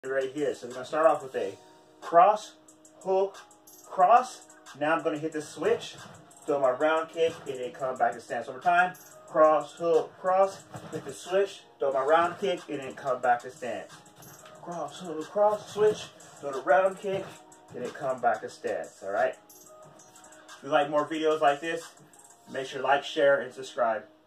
right here. So we're going to start off with a cross, hook, cross. Now I'm going to hit the switch, throw my round kick, and then come back to stance. One more time. Cross, hook, cross, hit the switch, throw my round kick, and then come back to stance. Cross, hook, cross, switch, throw the round kick, and then come back to stance. Alright? If you like more videos like this, make sure to like, share, and subscribe.